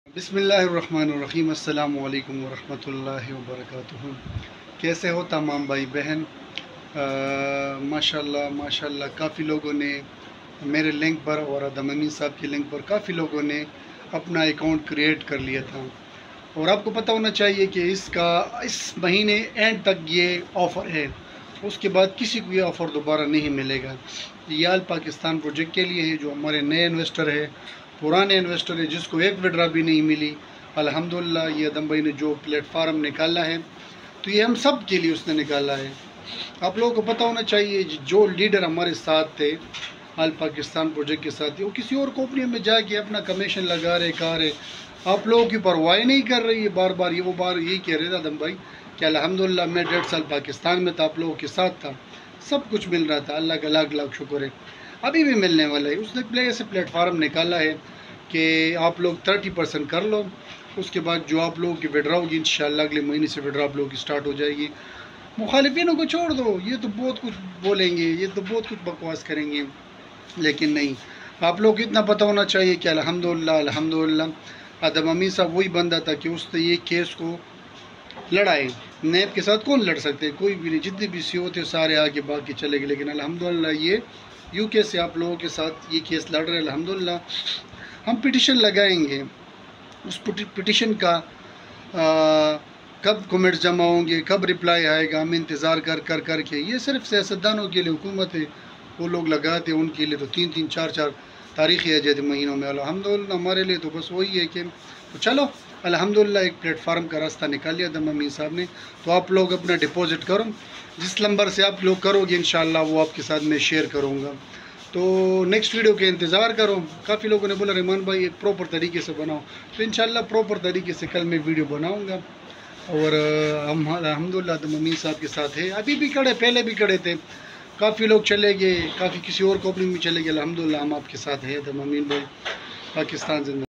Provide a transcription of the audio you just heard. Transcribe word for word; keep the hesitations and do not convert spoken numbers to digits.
بسم اللہ الرحمن الرحیم۔ السلام علیکم ورحمۃ اللہ وبرکاتہ۔ کیسے ہو تمام بھائی بہن؟ ماشاء اللہ ماشاء اللہ کافی لوگوں نے میرے لنک پر اور ادم امین صاحب کی لنک پر کافی لوگوں نے اپنا اکاؤنٹ کریٹ کر لیا تھا، اور آپ کو پتہ ہونا چاہیے کہ اس کا اس مہینے اینڈ تک یہ آفر ہے، اس کے بعد کسی کو یہ آفر دوبارہ نہیں ملے گا۔ یہ آل پاکستان پروجیکٹ کے لیے ہے، جو ہمارے نئے انویسٹر ہے، پرانے انویسٹر ہے، جس کو ایک وڈرا بھی نہیں ملی، الحمدللہ یہ ادم بھائی نے جو پلیٹ فارم نکالا ہے تو یہ ہم سب کے لیے اس نے نکالا ہے۔ آپ لوگوں کو پتہ ہونا چاہیے جو لیڈر ہمارے ساتھ تھے آل پاکستان پروجیکٹ کے ساتھ، وہ کسی اور کمپنی میں جا کے اپنا کمیشن لگا رہے کھا رہے، آپ لوگوں کی پرواہ نہیں کر رہی ہے۔ بار بار یہ وہ بار یہی کہہ رہے تھے ادم بھائی کہ الحمدللہ میں ڈیڑھ سال پاکستان میں تھا، آپ لوگوں کے ساتھ تھا، سب کچھ مل رہا تھا، اللہ کا لاکھ لاکھ شکر ہے، ابھی بھی ملنے والا ہے۔ اس نے پلے سے پلیٹ فارم نکالا ہے کہ آپ لوگ تھرٹی پرسنٹ کر لو، اس کے بعد جو آپ لوگوں کی وڈرا ہوگی انشاءاللہ اگلے مہینے سے وڈرا آپ لوگوں کی سٹارٹ ہو جائے گی۔ مخالفینوں کو چھوڑ دو، یہ تو بہت کچھ بولیں گے، یہ تو بہت کچھ بکواس کریں گے، لیکن نہیں، آپ لوگ کو اتنا پتہ ہونا چاہیے کہ الحمدللہ الحمدللہ ادم امین صاحب وہی بندہ تھا کہ اس نے یہ کیس کو لڑائے۔ نیب کے ساتھ کون لڑ سکتے؟ کوئی بھی نہیں، جتنے بھی سی او تھے سارے آگے بھاگ کے چلے گئے، لیکن الحمدللہ یہ یو کے سے آپ لوگوں کے ساتھ یہ کیس لڑ رہے ہیں۔ الحمدللہ ہم پٹیشن لگائیں گے، اس پٹیشن کا کب کومنٹس جمع ہوں گے، کب رپلائی آئے گا، ہم انتظار کر کر کر کے، یہ صرف سیاستدانوں کے لیے حکومت ہے، وہ لوگ لگاتے ہیں، ان کے لیے تو تین تین چار چار تاریخی آ جاتے مہینوں میں۔ الحمدللہ ہمارے لیے تو بس وہی ہے کہ چلو الحمدللہ ایک پلیٹ فارم کا راستہ نکال لیا ادم امین صاحب نے، تو آپ لوگ اپنا ڈپوزٹ کرو، جس نمبر سے آپ لوگ کرو گے انشاءاللہ وہ آپ کے ساتھ میں شیئر کروں گا، تو نیکسٹ ویڈیو کے انتظار کرو۔ کافی لوگوں نے بولا ریمان بھائی ایک پراپر طریقے سے بناؤ، تو انشاءاللہ پراپر طریقے سے کل میں ویڈیو بناؤں گا، اور ہم الحمدللہ ادم امین صاحب کے ساتھ ہے، ابھی بھی کھڑے، پہلے بھی کھڑے تھے، کافی لوگ چلے گئے، کافی کسی اور کمپنی میں چلے گئے، الحمدللہ ہم آپ کے ساتھ ہیں ادم امین بھائی، پاکستان زندہ۔